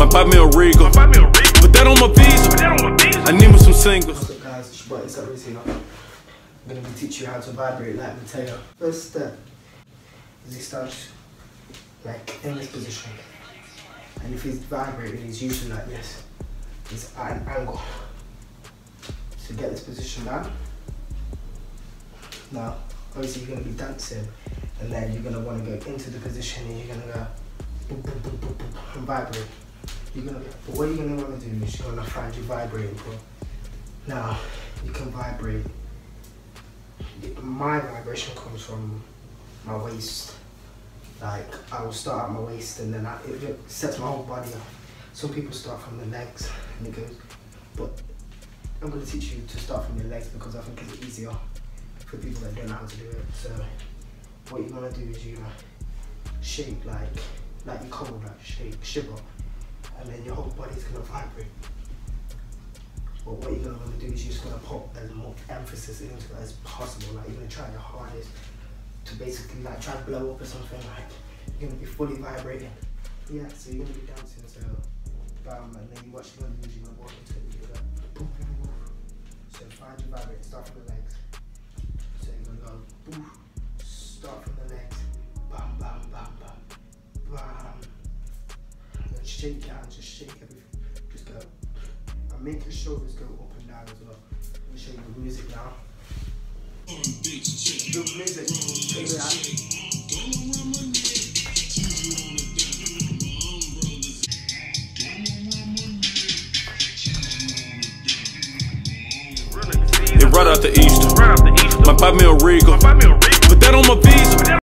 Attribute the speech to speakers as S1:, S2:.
S1: Might buy me a Regal. Put that on my visa. I need me some singles.
S2: What's up guys, it's your boy, it's Ayoandteo. I'm going to be teaching you how to vibrate like Ayoandteo. First step is he starts like in this position. And if he's vibrating, he's usually like this. He's at an angle. So get this position down. Now, obviously you're going to be dancing, and then you're going to want to go into the position and you're going to go boom, boom, boom, boom, boom, and vibrate. But what you're going to want to do is you're going to find your vibrating point. Now, you can vibrate. My vibration comes from my waist. Like, I will start at my waist and then it sets my whole body up. Some people start from the legs and it goes, but I'm going to teach you to start from your legs because I think it's easier for people that don't know how to do it. So, what you want to do is you shake like you're cold, like shake, shiver, and then your whole body's going to vibrate. But what you're going to want to do is you're just going to put as much emphasis into it as possible. Like, you're going to try your hardest to basically like try to blow up or something. Like, you're going to be fully vibrating. Yeah, so you're going to be dancing, so bam, and then what you're going to do is you're going to walk into it, you're going to go boom, boom, boom. So find your vibrate, start from the legs. So you're going to go boom, start from the legs, bam, bam, bam, bam, bam. And then shake your hands, just shake everything, just go. And make your shoulders go up and down as well. Let me show you the music now. The music, take it out.
S1: Right out the Easter. Might buy me a Regal. Put that on my visa.